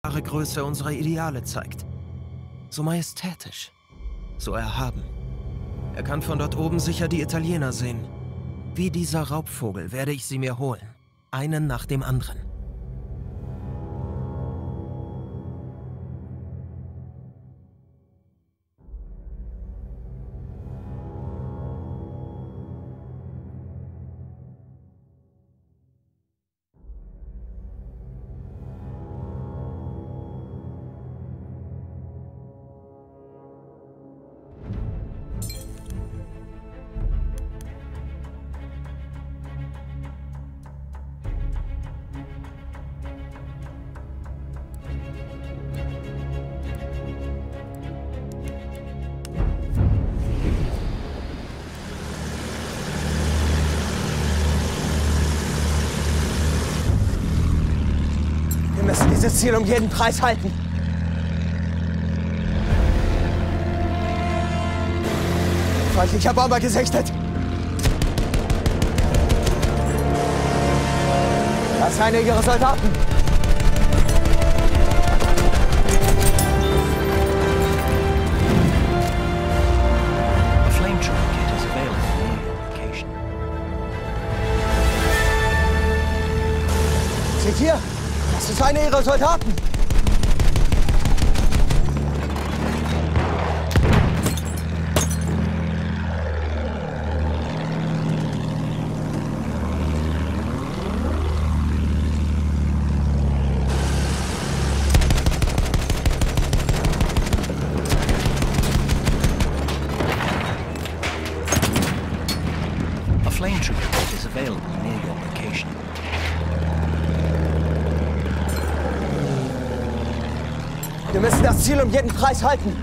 wahre Größe unserer Ideale zeigt. So majestätisch, so erhaben. Er kann von dort oben sicher die Italiener sehen. Wie dieser Raubvogel werde ich sie mir holen. Einen nach dem anderen. Wir müssen dieses Ziel um jeden Preis halten. Feindlicher Bomber gesichtet. Das sind einige ihrer Soldaten. A flame trigger kit is available near your location. Seht ihr? Das ist einer ihrer Soldaten. A flame trigger kit is available near your location. Wir müssen das Ziel um jeden Preis halten.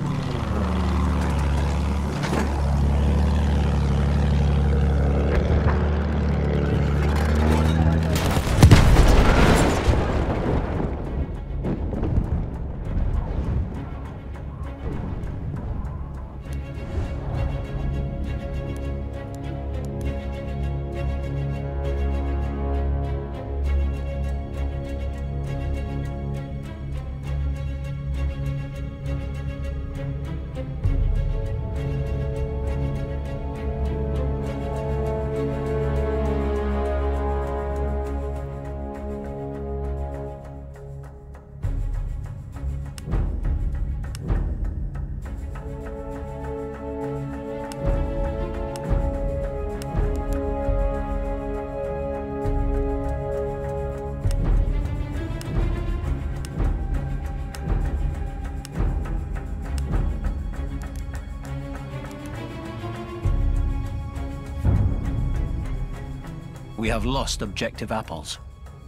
We have lost objective apples.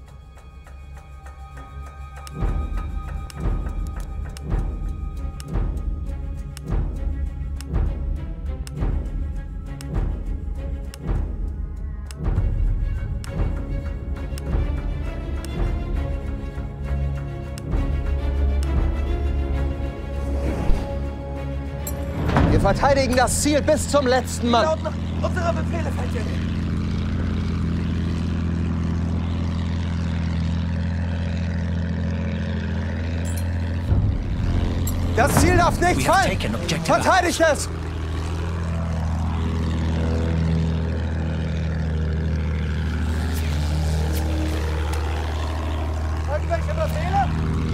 Wir verteidigen das Ziel bis zum letzten Mann. Laut unserer Befehle, Feindjäger. Das Ziel darf nicht We have fallen. taken objective apples. Verteidigt es! Irgendwelche Befehle?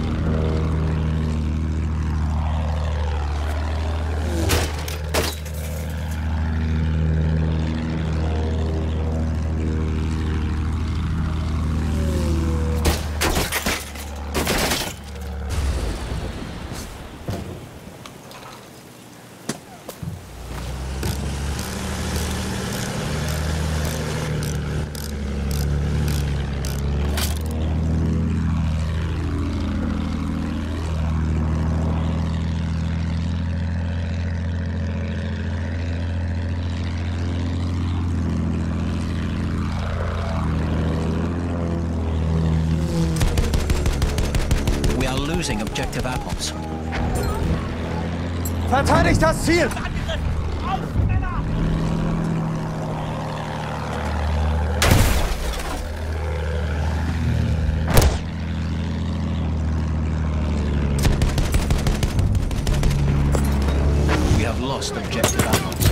Losing objective apples. Verteidigt das Ziel! lost objective apples.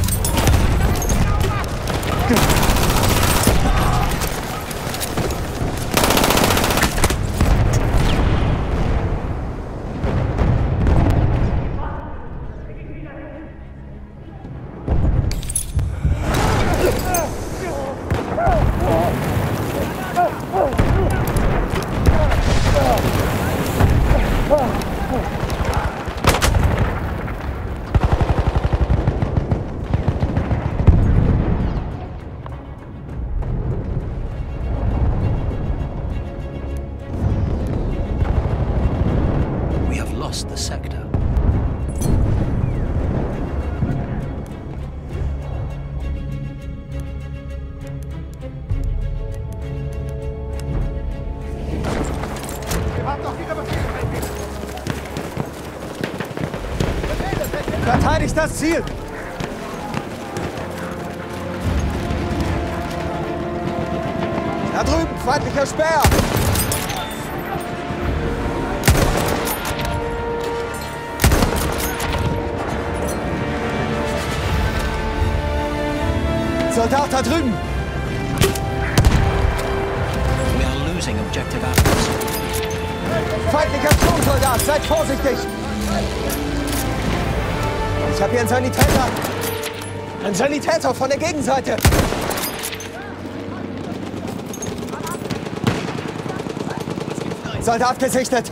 The sector. Verteidigt das Ziel! Da drüben, feindlicher Speer! Soldat da drüben! We are losing objective apples. Feindlicher Klonsoldat, seid vorsichtig! Ich habe hier einen Sanitäter! Ein Sanitäter von der Gegenseite! Soldat gesichtet!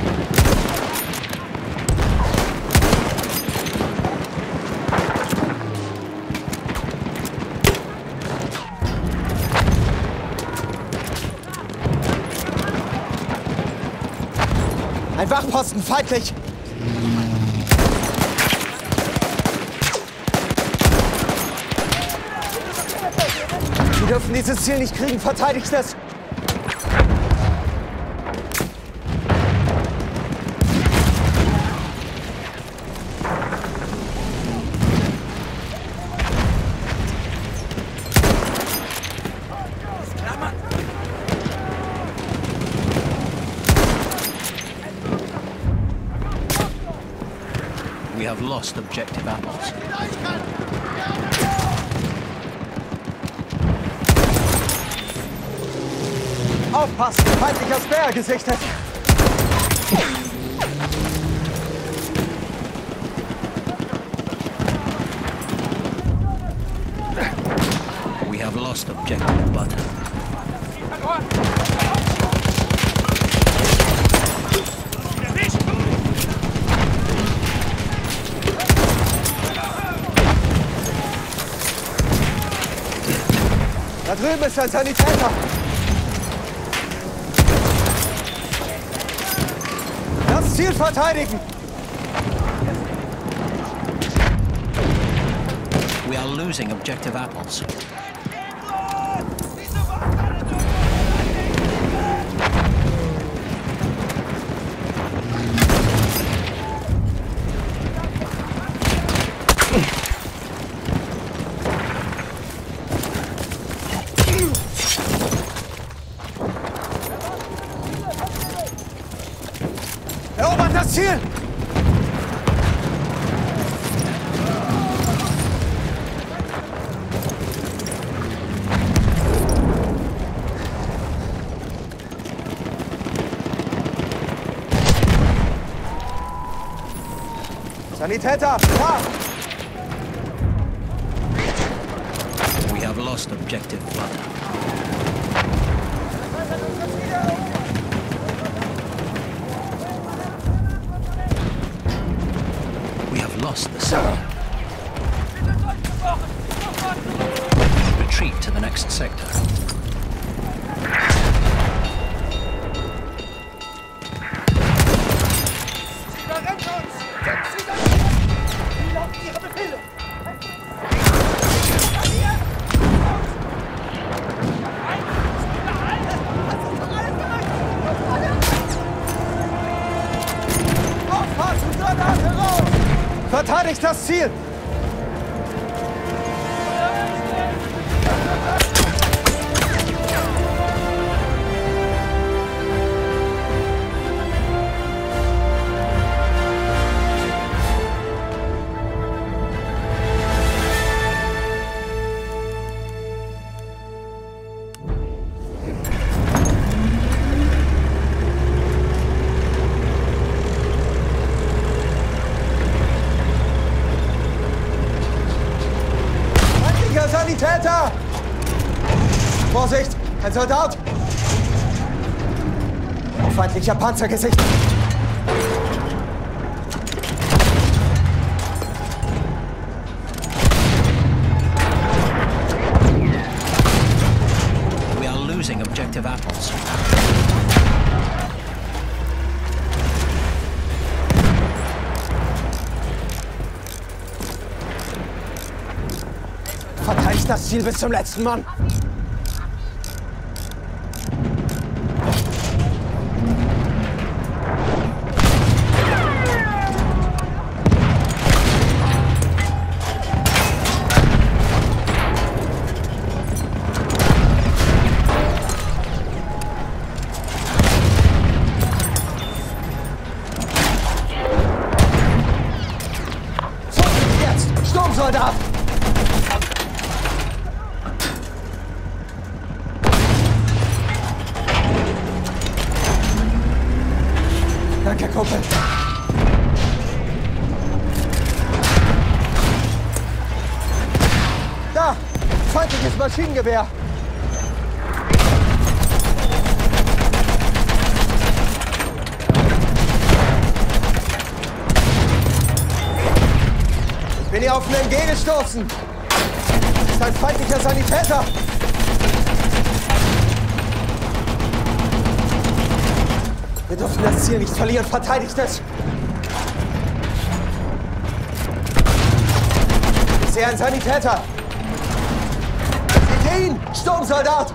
Ein Wachposten, feindlich! Wir dürfen dieses Ziel nicht kriegen, verteidigt es! We have lost objective apples. Aufpassen! Feindlicher Speer gesichtet! We have lost objective butter. Da drüben ist ein Sanitäter! Das Ziel verteidigen! We are losing objective apples. Erobert das Ziel! Sanitäter, da! We have lost objective butter. We have lost the sector. Retreat to the next sector. Verteidigt das Ziel! Sanitäter! Vorsicht! Ein Soldat! Feindlicher Panzer gesichtet! We are losing objective apples. Verteidigt das Ziel bis zum letzten Mann! So, jetzt! Sturmsoldat! Danke, Kumpel. Da! Feindliches Maschinengewehr! Ich bin hier auf einen MG gestoßen! Das ist ein feindlicher Sanitäter! Wir dürfen das Ziel nicht verlieren. Verteidigt es! Ich sehe einen Sanitäter! Seht ihr ihn? Sturmsoldat!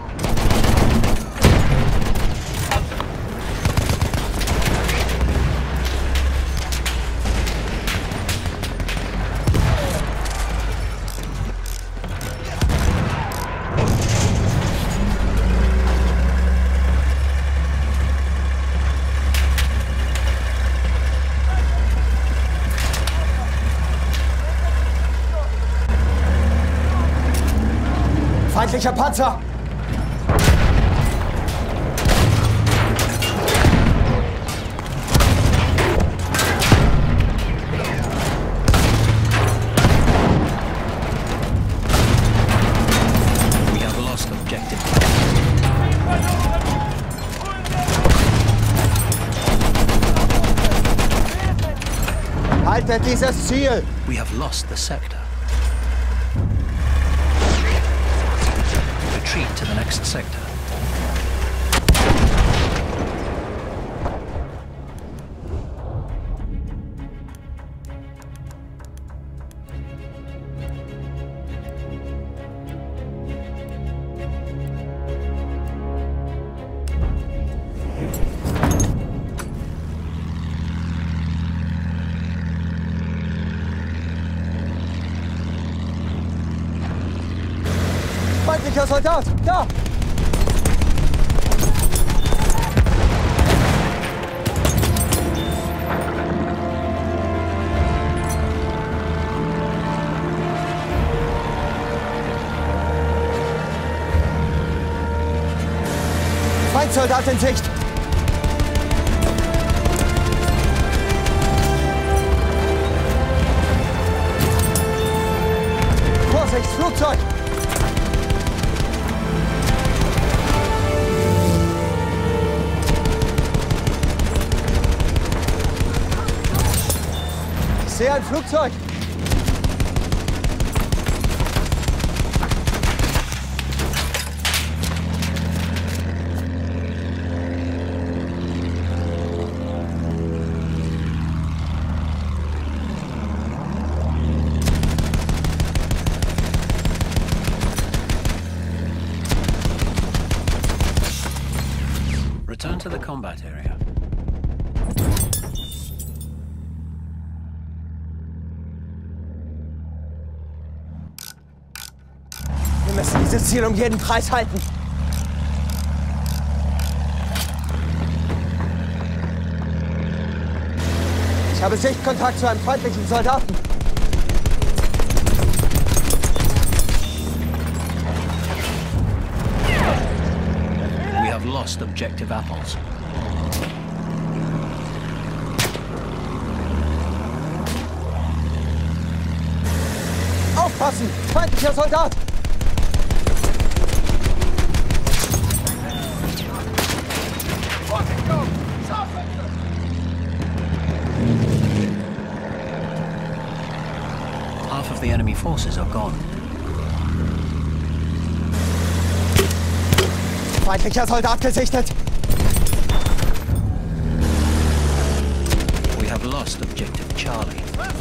Feindlicher Panzer! We have lost objective. Haltet dieses Ziel! We have lost the sector. Retreat to the next sector. Feindlicher Soldat! Da! Feindsoldat in Sicht! Vorsicht, Flugzeug! Ich sehe ein Flugzeug! Return to the combat area. Wir müssen dieses Ziel um jeden Preis halten. Ich habe Sichtkontakt zu einem feindlichen Soldaten. We have lost objective apples. Aufpassen! Feindlicher Soldat! Half of the enemy forces are gone. Feindlicher Soldat gesichtet. We have lost objective Charlie.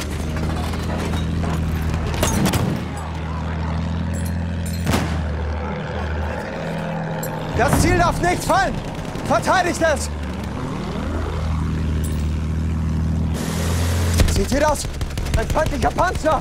Das Ziel darf nicht fallen! Verteidigt es! Sieht ihr das? Ein feindlicher Panzer!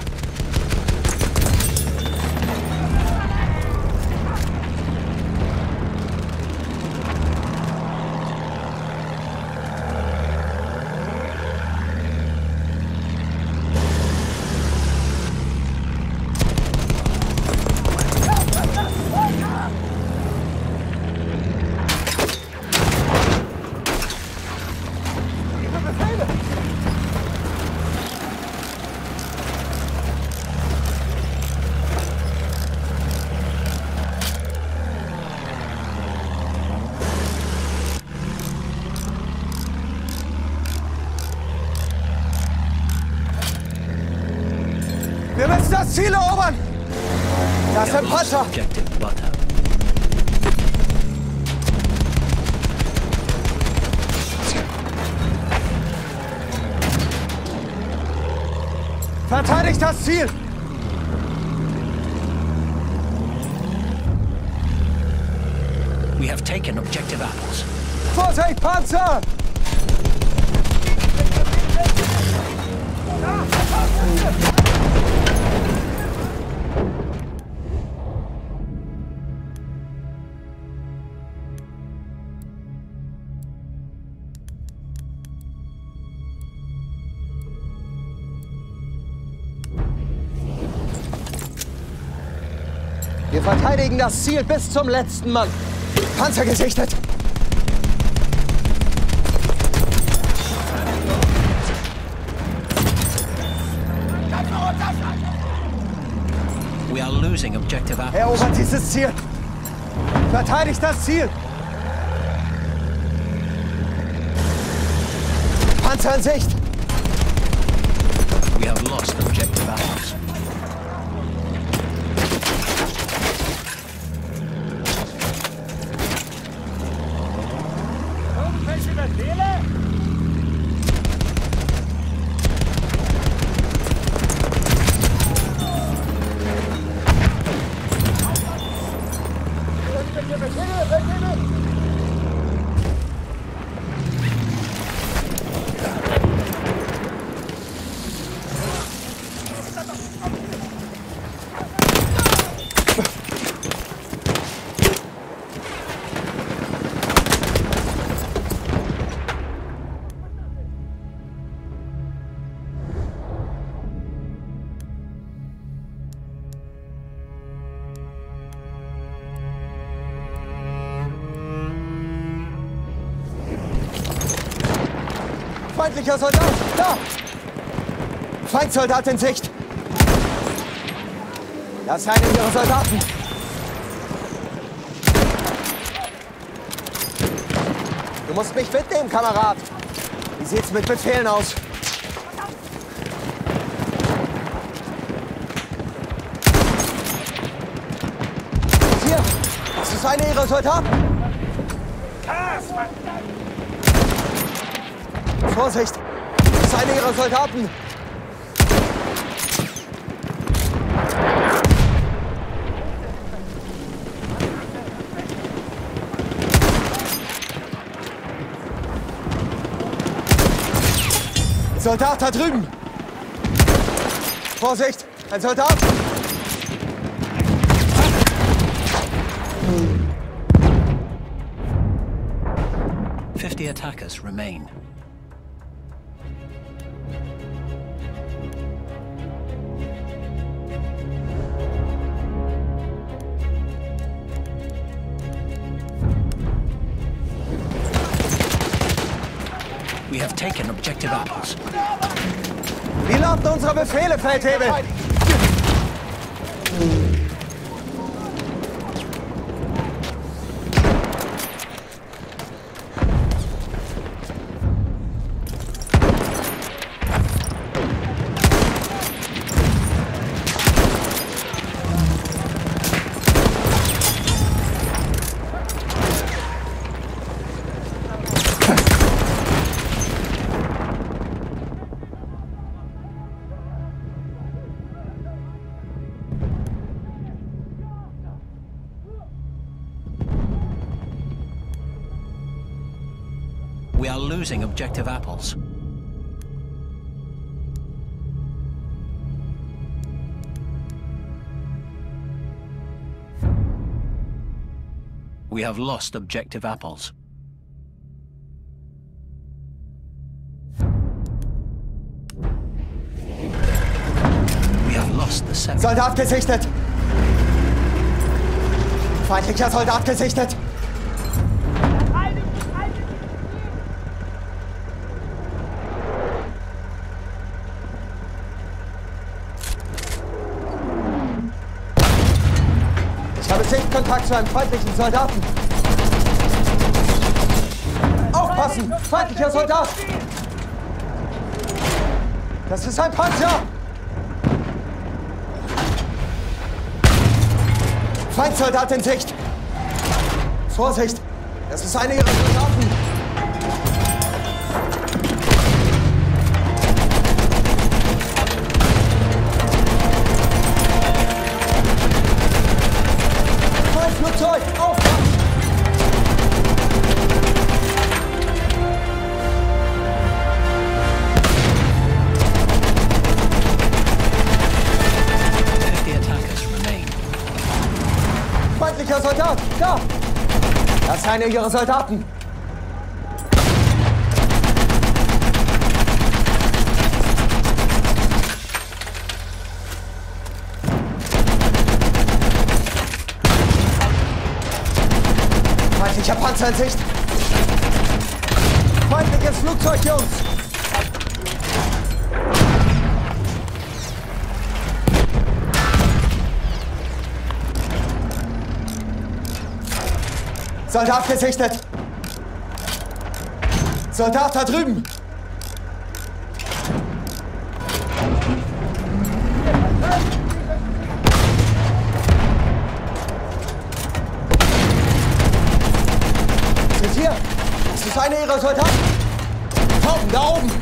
Wir müssen das Ziel erobern! Das ist ein Panzer! Objective Butter. Verteidigt das Ziel! We have taken objective apples. Vorsicht, Panzer! Wir verteidigen das Ziel bis zum letzten Mann. Panzer gesichtet! We are losing objective apples. Erobert dieses Ziel! Verteidigt das Ziel! Panzer in Sicht! We have lost objective apples. Irgendwelche Befehle? Irgendwelche Befehle? Feindlicher Soldat! Da! Feindsoldat in Sicht! Das sind ihre Soldaten! Du musst mich mitnehmen, Kamerad! Wie sieht's mit Befehlen aus? Hier! Das ist einer ihrer Soldaten! Vorsicht! Das ist einer ihrer Soldaten! Soldat da drüben! Vorsicht! Ein Soldat! 50 attackers remain. We have taken objective apples. Wie lauten unsere Befehle, Feldwebel? We are losing objective apples. We have lost objective apples. We have lost the second. Soldat gesichtet! Feindlicher Soldat gesichtet! Ich habe Sichtkontakt zu einem feindlichen Soldaten. Aufpassen! Feindlicher Soldat! Das ist ein Panzer! Feindsoldat in Sicht! Vorsicht! Das ist einer ihrer Soldaten! Feindflugzeug! Aufpassen! Feindlicher Soldat! Da! Das ist einer ihrer Soldaten! Feindlicher Panzer in Sicht! Feindliches Flugzeug, Jungs! Soldat gesichtet! Soldat da drüben! Sind hier? Ist das einer ihrer Soldaten? Tauben, da oben!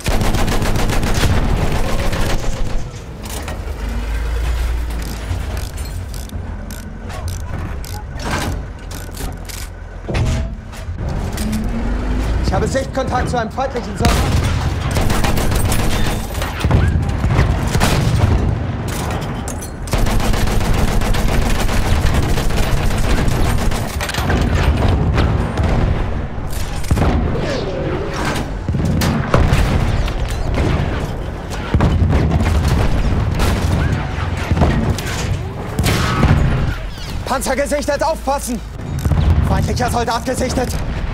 Ich habe Sichtkontakt zu einem feindlichen Soldaten. Panzer gesichtet, aufpassen! Feindlicher Soldat gesichtet!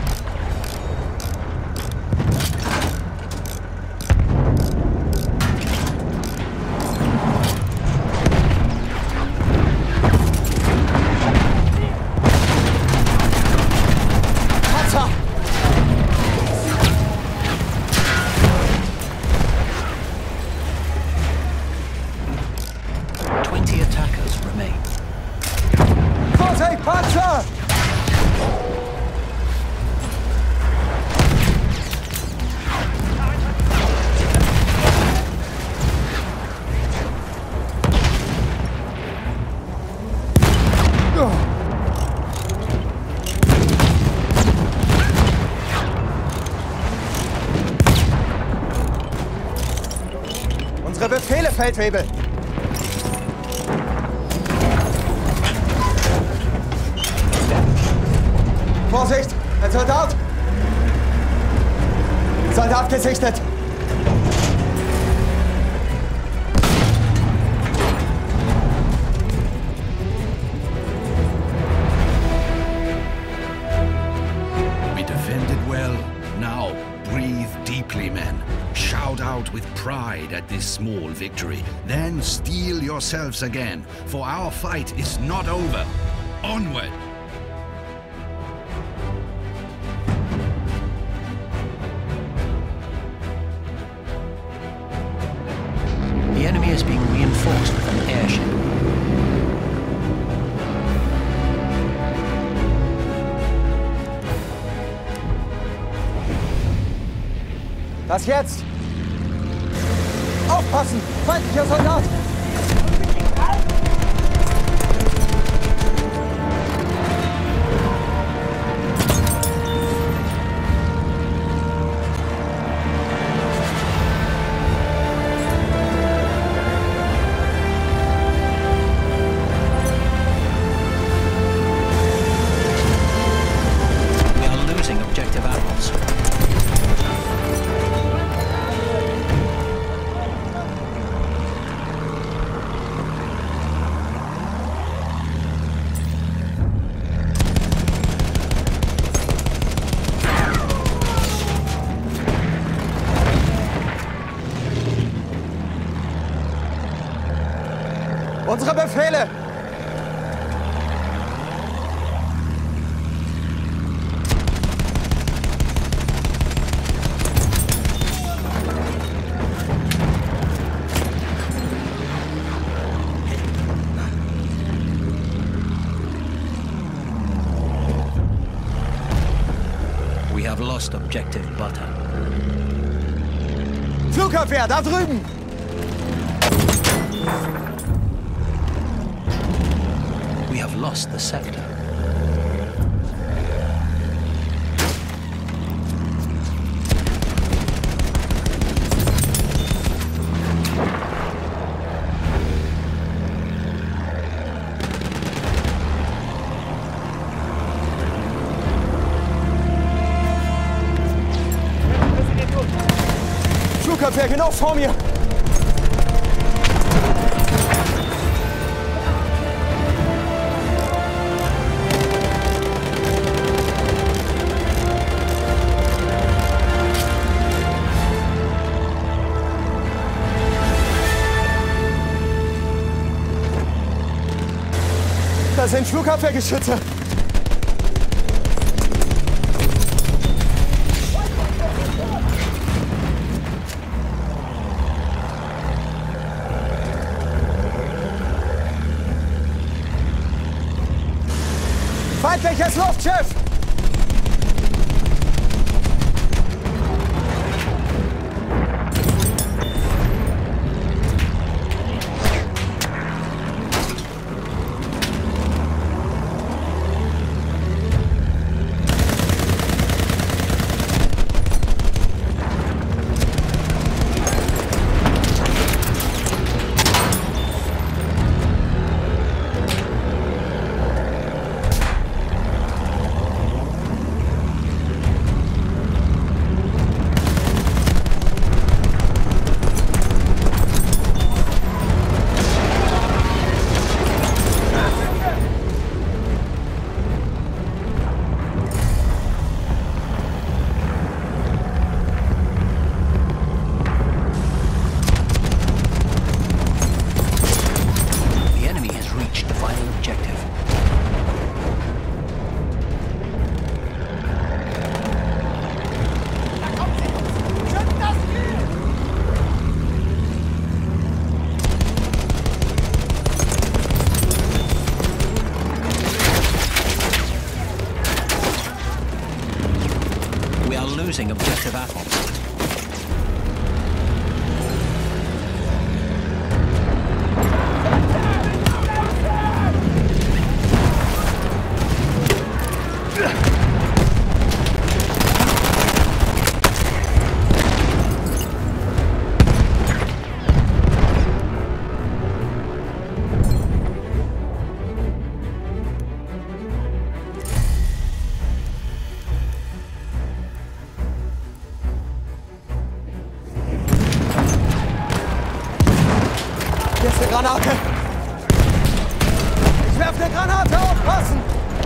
Panzer! Unsere Befehle, Feldwebel! Vorsicht! Ein Soldat! Soldat gesichtet! We defended well. Now, breathe deeply, men. Shout out with pride at this small victory. Then steel yourselves again, for our fight is not over. Onward! The enemy is being reinforced with an airship. Das jetzt! Aufpassen! Feindlicher Soldat! Unsere Befehle! We have lost objective butter. Flugabwehr, da drüben! We have lost the sector. Flugabwehr, genau vor mir! Da sind Flugabwehrgeschütze! Feindliches Luftschiff! Losing objective Apple. Granate! Ich werfe eine Granate, aufpassen!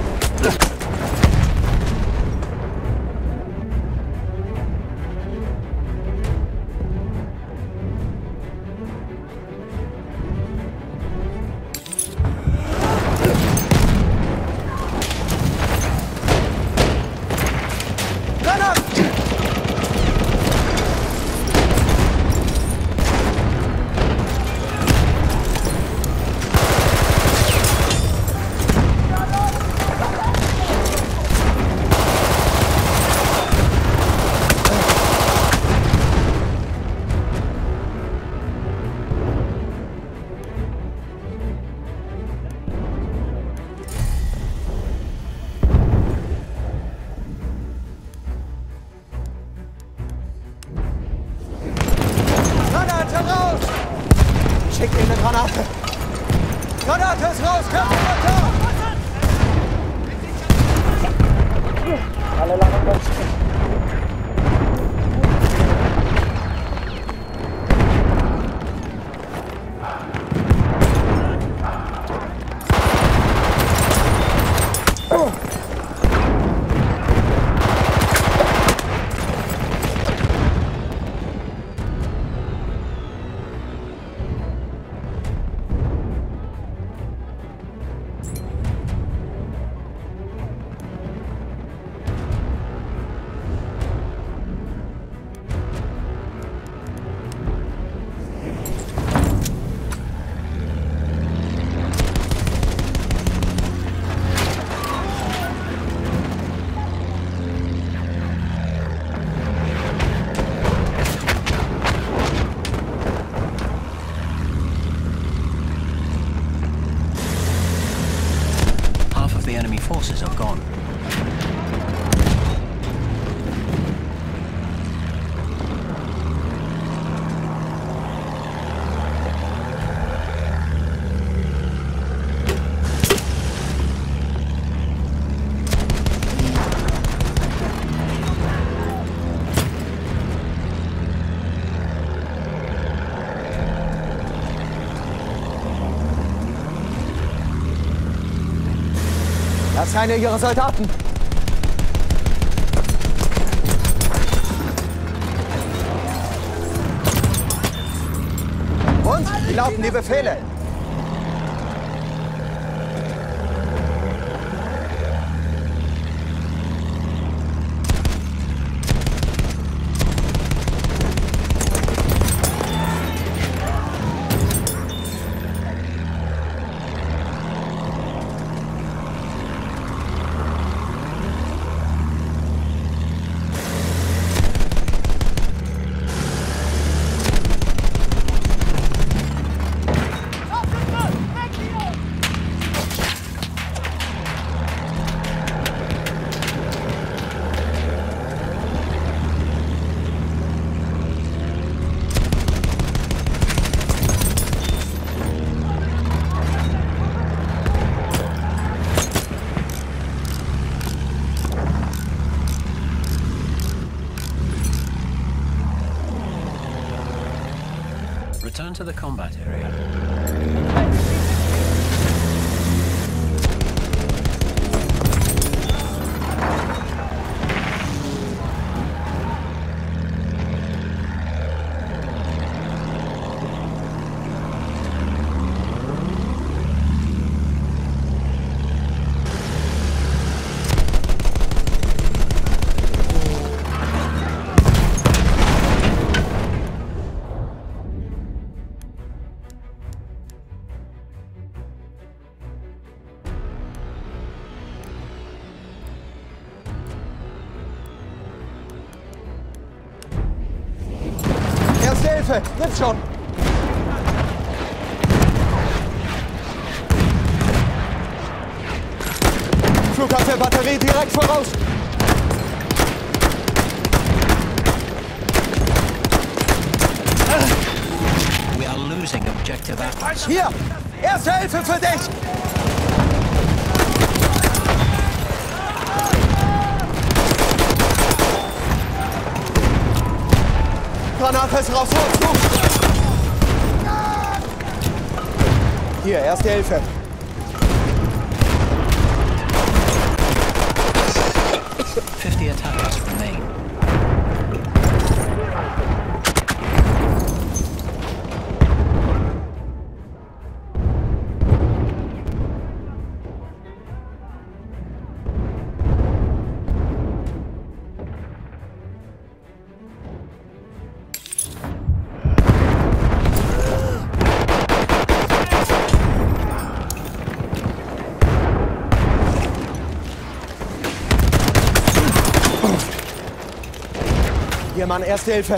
Schick ihm eine Granate! Granate ist raus! Köpfe runter! Alle lange Menschen. forces are gone. Das ist einer ihrer Soldaten. Und? Wie lauten die Befehle? Return to the combat area. Erste Hilfe! Nimm schon! Flugabwehrbatterie direkt voraus! We are losing objective apples. Hier! Erste Hilfe für dich! Granate ist raus, los! Hier, erste Hilfe. Fifty attackers remain. Hier, Mann, erste Hilfe.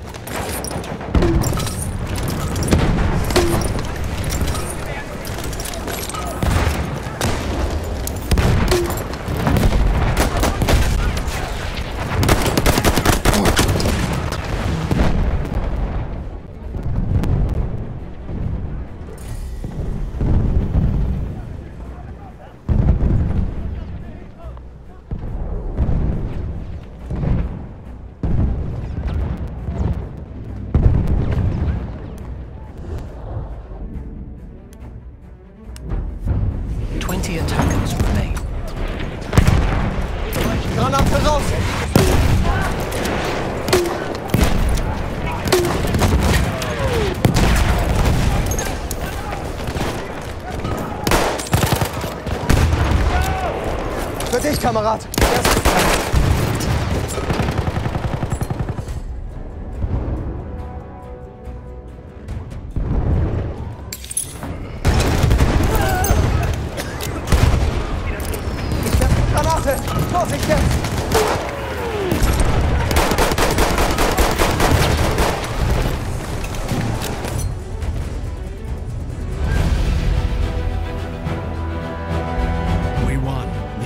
Attackers remain. Granate raus! Für dich, Kamerad! Granate! Vorsicht jetzt! We won.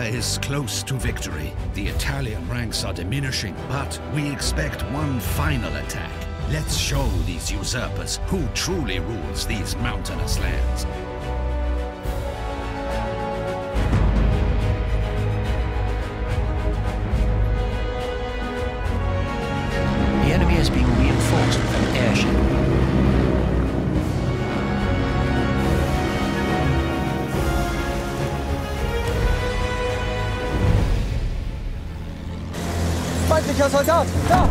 is close to victory. The Italian ranks are diminishing, but we expect one final attack. Let's show these usurpers who truly rules these mountainous lands. The enemy is being reinforced with an airship. Feindlicher Soldat! Da!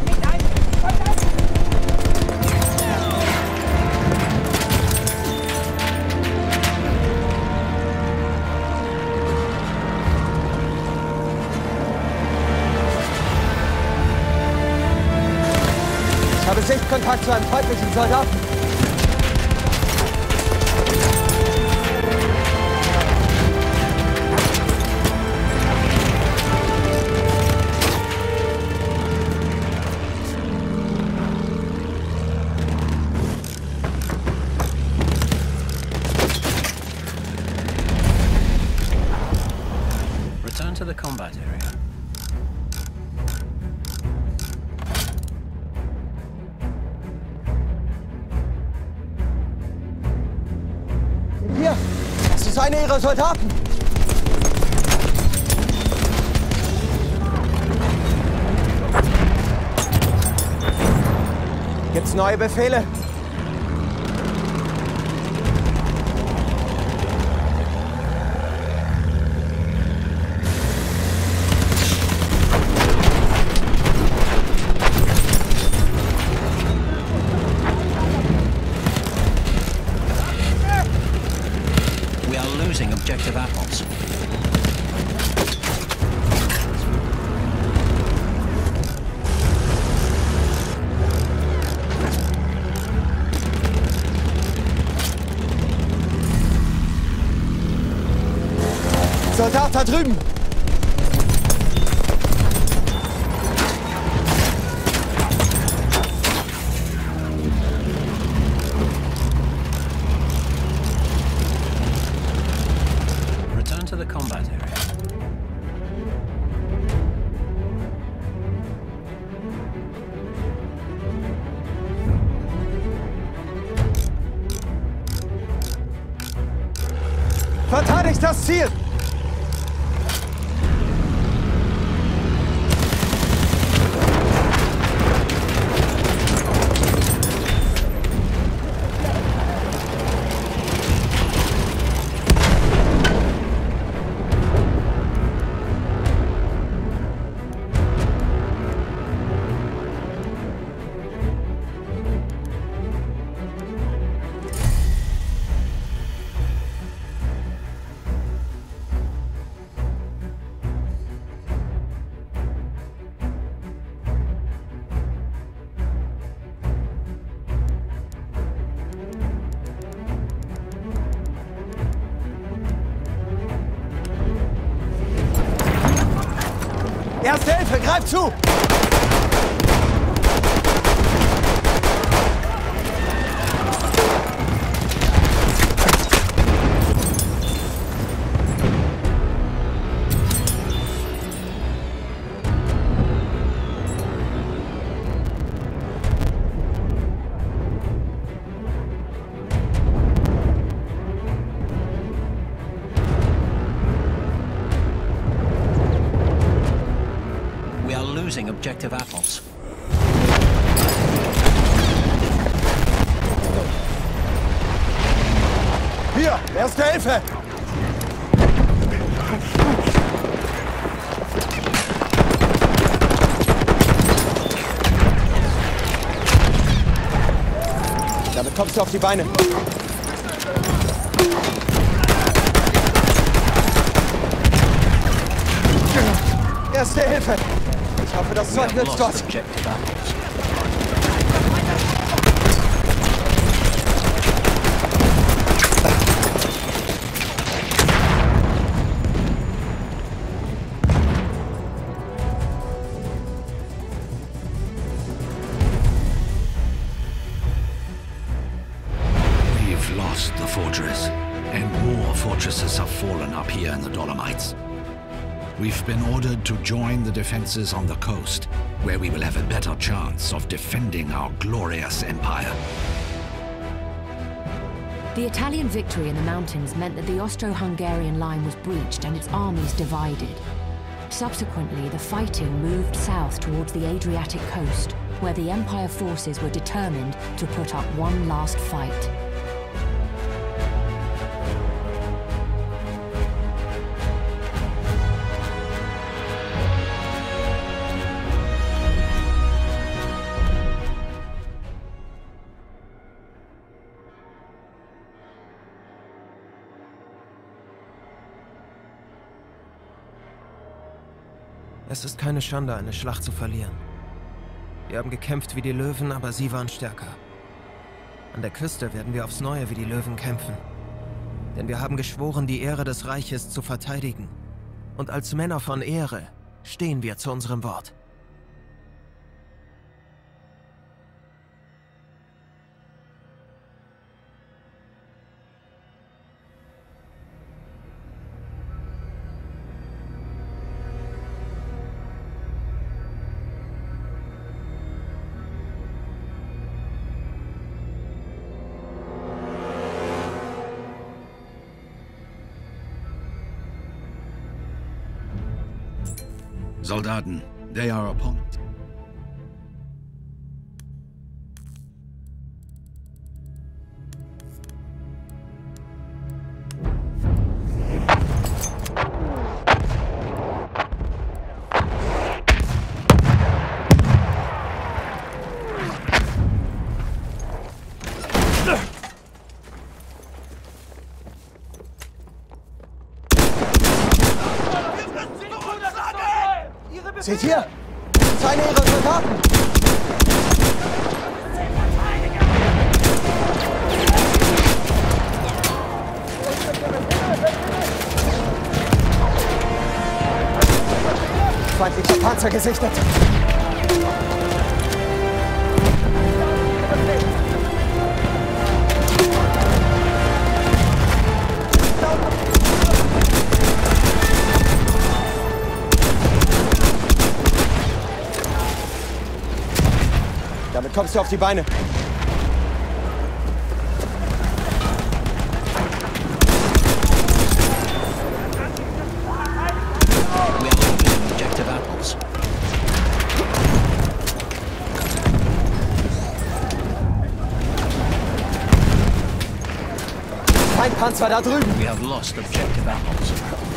Ich habe Sichtkontakt zu einem feindlichen Soldaten. Return to the combat area. Hier! Das ist einer ihrer Soldaten! Gibt's neue Befehle? We are losing objective apples. Soldat da drüben! Return to the combat area. Verteidigt das Ziel! Erste Hilfe, greif zu! We are losing objective apples. Hier, erste Hilfe! Damit kommst du auf die Beine. Erste Hilfe! Ich hoffe, das We Zeug have nützt lost was. objective apples. We've lost the fortress, and more fortresses have fallen up here in the Dolomites. We've been ordered to join the defenses on the coast, where we will have a better chance of defending our glorious empire. The Italian victory in the mountains meant that the Austro-Hungarian line was breached and its armies divided. Subsequently, the fighting moved south towards the Adriatic coast, where the Empire forces were determined to put up one last fight. Es ist keine Schande, eine Schlacht zu verlieren. Wir haben gekämpft wie die Löwen, aber sie waren stärker. An der Küste werden wir aufs Neue wie die Löwen kämpfen. Denn wir haben geschworen, die Ehre des Reiches zu verteidigen. Und als Männer von Ehre stehen wir zu unserem Wort. Soldaten, they are upon us. Seht ihr? Das ist einer ihrer Soldaten! Feindlicher Panzer gesichtet! Damit kommst du auf die Beine. We are losing objective apples. Feindpanzer da drüben. We have lost objective apples.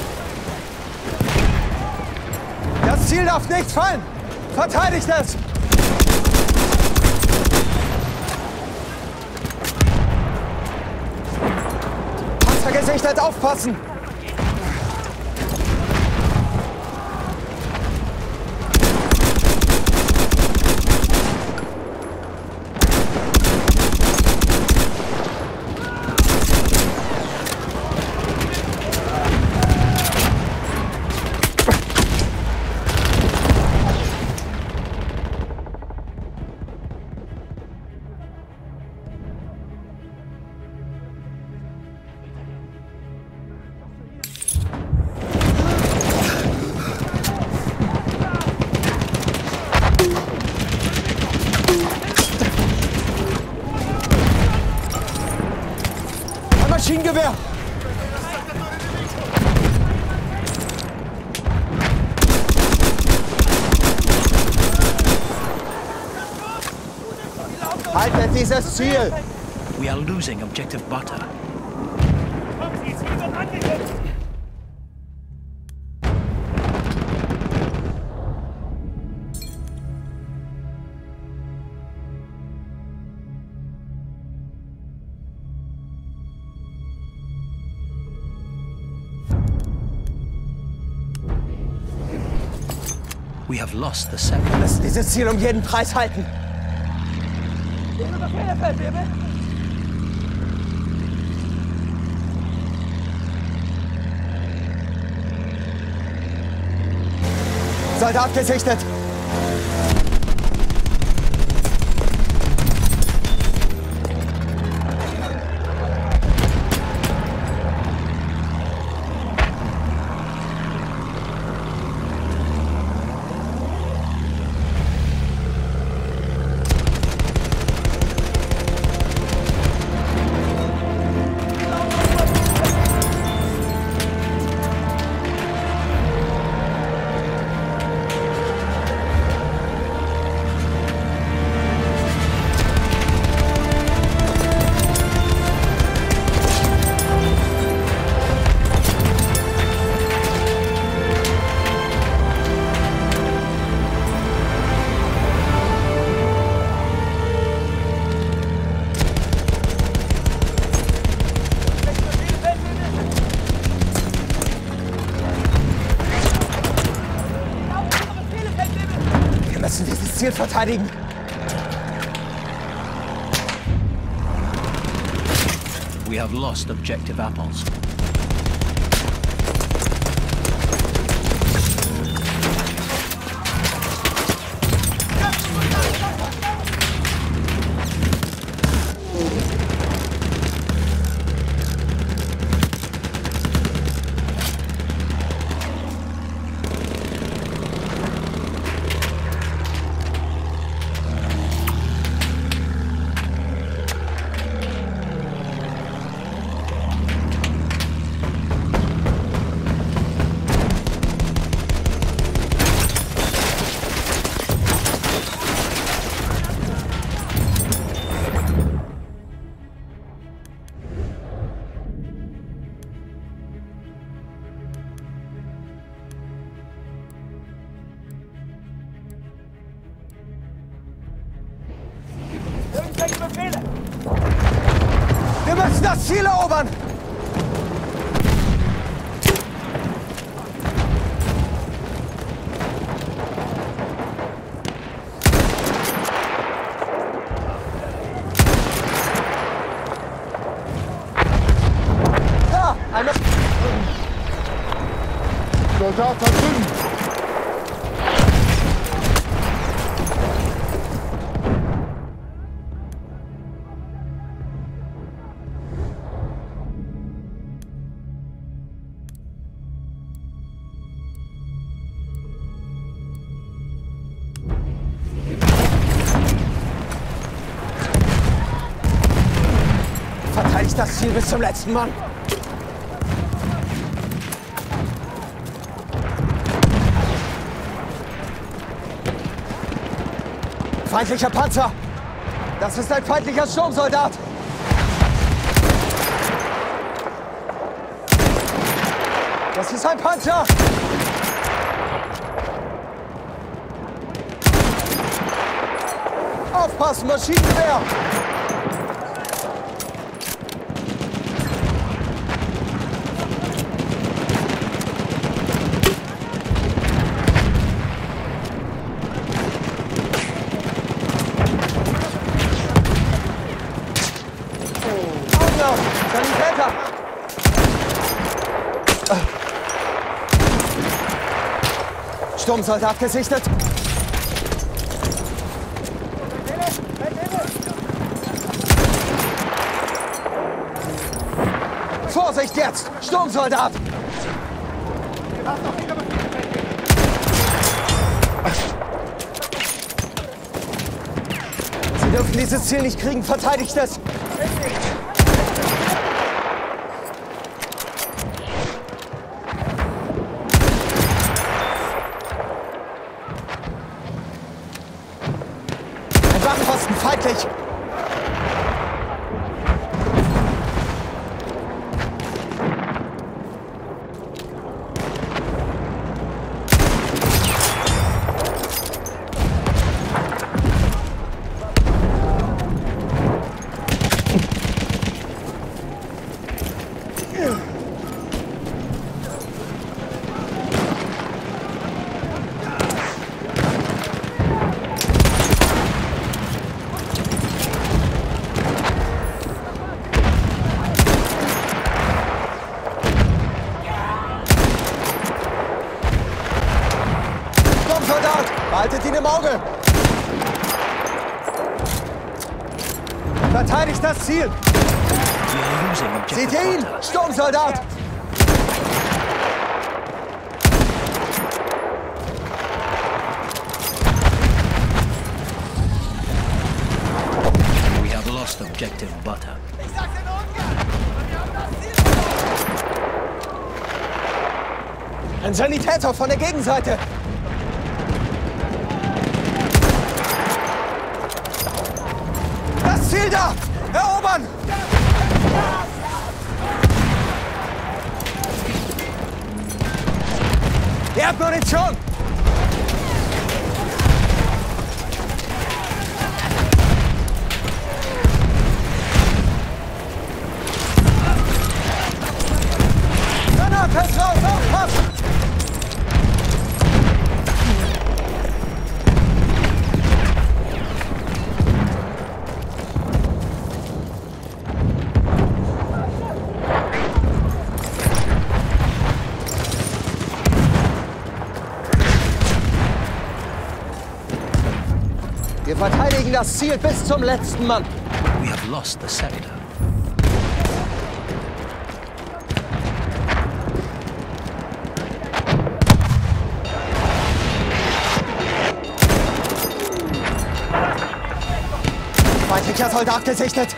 Das Ziel darf nicht fallen. Verteidigt es! Gesichtet, aufpassen! Maschinengewehr! Haltet dieses Ziel! We are losing objective butter. We have lost the second. Wir müssen dieses Ziel um jeden Preis halten. Soldat gesichtet! Ziel verteidigen. We have lost objective apples. Irgendwelche Befehle! Wir müssen das Ziel erobern! Da! Einer... Soldat da drüben! Verteidigt das Ziel bis zum letzten Mann! Feindlicher Panzer! Das ist ein feindlicher Sturmsoldat! Das ist ein Panzer! Aufpassen, Maschinengewehr! Sanitäter! Sturmsoldat gesichtet! Vorsicht jetzt! Sturmsoldat! Sie dürfen dieses Ziel nicht kriegen, verteidigt es! Ein Wachtposten, feindlich! Sturmsoldat! Behaltet ihn im Auge! Verteidigt das Ziel! We are losing objective Seht ihr ihn? butter. Sturmsoldat! We have lost objective butter. Ein Sanitäter von der Gegenseite! Das Ziel da! Erobern! Ihr habt Munition! Granate ist raus! Aufpassen! Verteidigen das Ziel bis zum letzten Mann. We have lost the sector. Feindlicher Soldat gesichtet.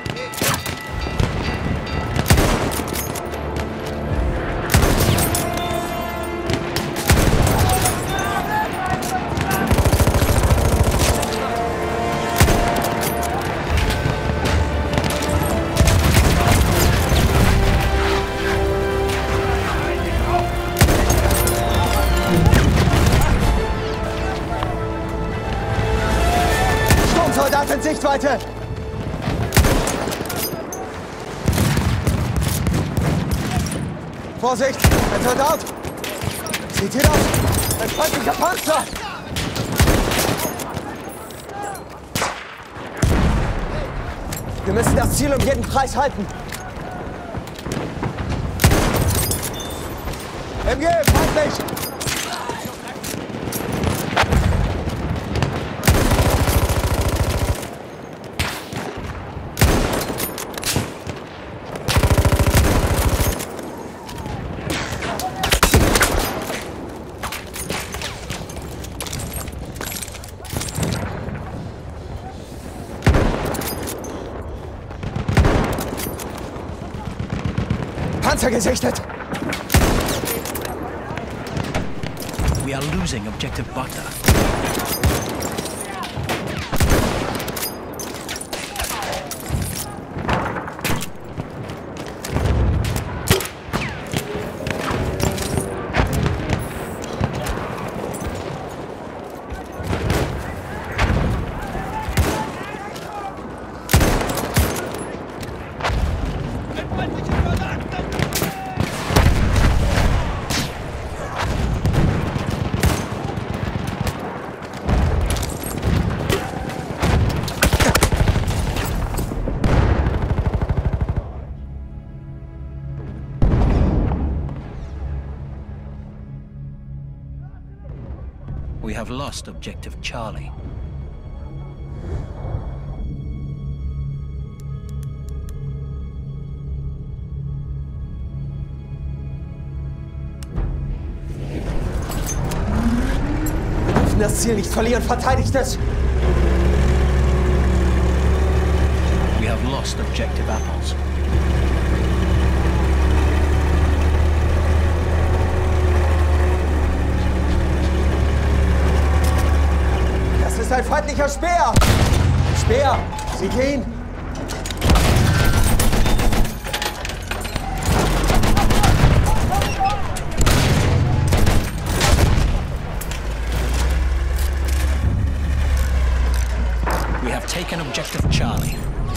Sturmsoldat in Sichtweite. Vorsicht! Ein Soldat! Sieht hier aus! Ein feindlicher Panzer! Wir müssen das Ziel um jeden Preis halten! MG, feindlich! Panzer gesichtet! We are losing objective butter. We have lost objective Charlie. Wir dürfen das Ziel nicht verlieren. Verteidigt es! We have lost objective apples. Das ist ein feindlicher Speer! Speer! Sieg ihn! We have taken objective Charlie.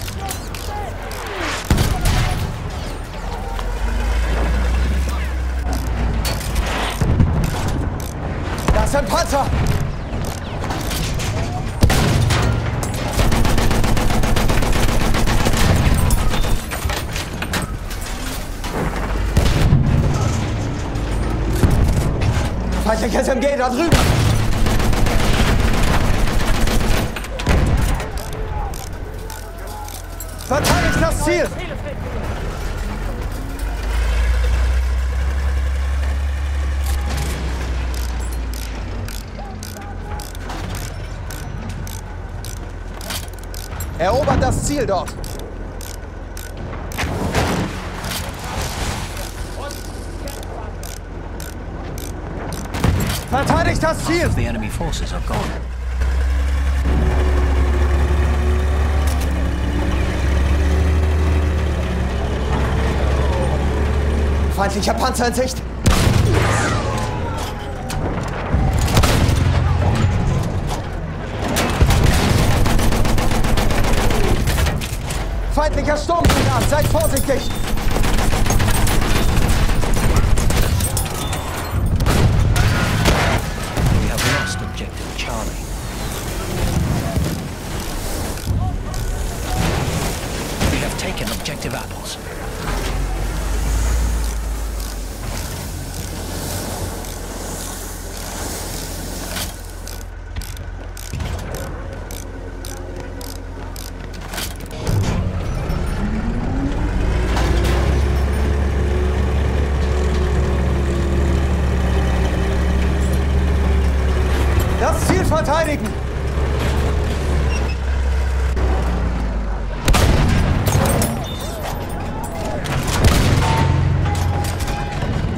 Das ist ein Panzer! Feindliches SMG da drüben! Verteidigt das Ziel! Erobert das Ziel dort! Verteidigt das Ziel! The enemy forces are gone. Feindlicher Panzer in Sicht! Feindlicher Sturmsoldat, seid vorsichtig! We have lost objective Charlie. We have taken objective apples.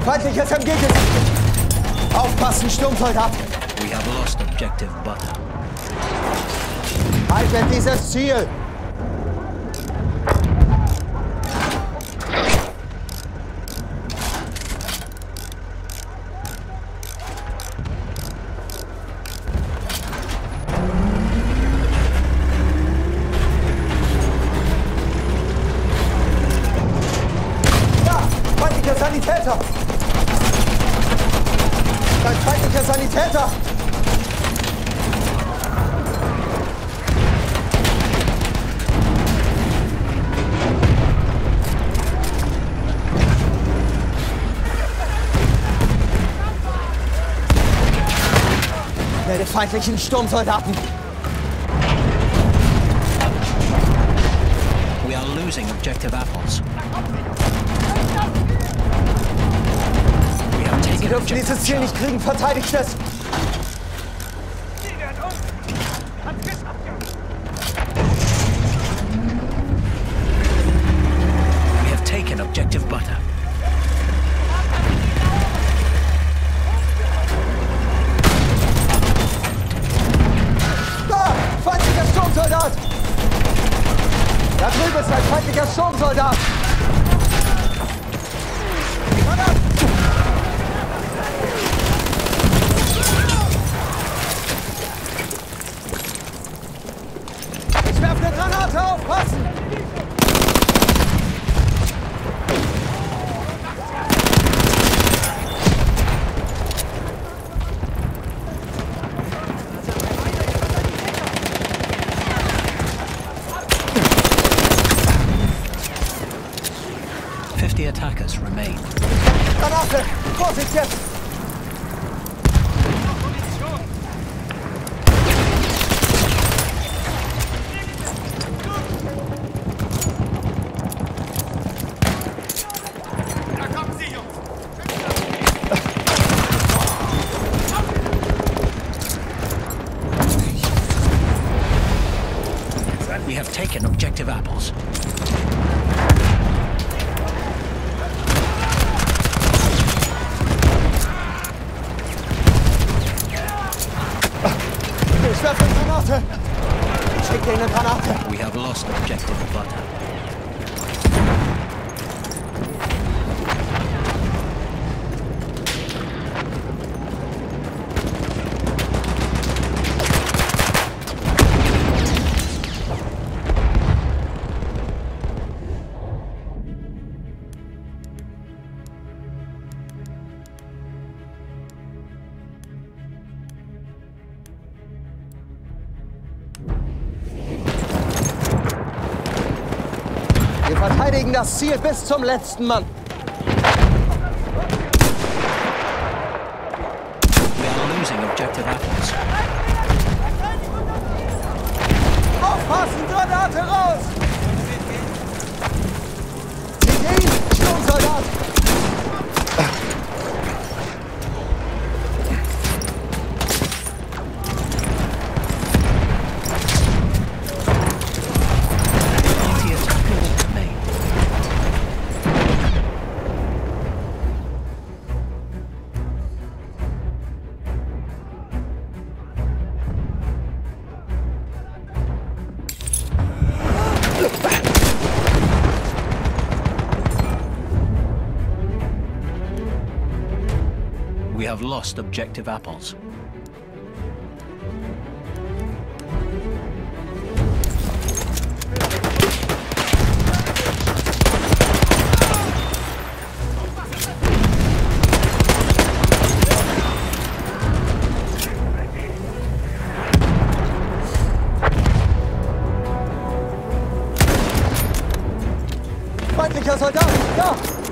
Feindliches MG gesichtet! Aufpassen, Sturmsoldat! We have lost objective butter. Haltet dieses Ziel! Sanitäter! Ein feindlicher Sanitäter! Melde feindlichen Sturmsoldaten! We are losing objective apples. Sie dürfen dieses Ziel nicht kriegen, verteidigt es! We have taken objective butter. Da! Feindlicher Sturmsoldat! Da drüben ist ein feindlicher Sturmsoldat! Ich werfe eine Granate, aufpassen! Attackers remain. Granate! Vorsicht jetzt! We have taken objective apples. Ich werfe eine Granate! Ich schicke Ihnen eine Granate! We have lost objective butter. Wir verteidigen das Ziel bis zum letzten Mann. We are losing objective apples. Aufpassen, Granate raus! Mit ihm, Sturmsoldat! We have lost objective apples. Feindlicher Soldat! Da!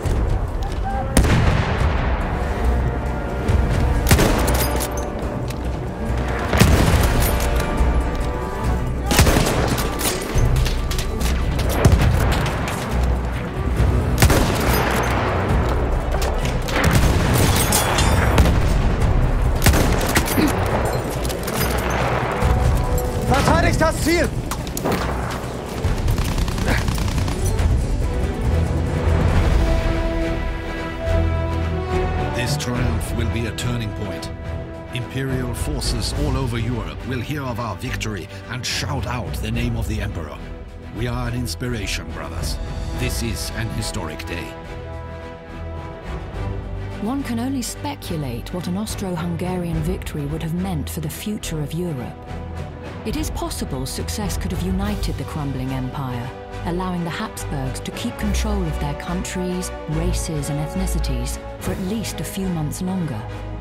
Verteidigt das Ziel! This triumph will be a turning point. Imperial forces all over Europe will hear of our victory and shout out the name of the Emperor. We are an inspiration, brothers. This is an historic day. One can only speculate what an Austro-Hungarian victory would have meant for the future of Europe. It is possible success could have united the crumbling empire, allowing the Habsburgs to keep control of their countries, races and ethnicities for at least a few months longer.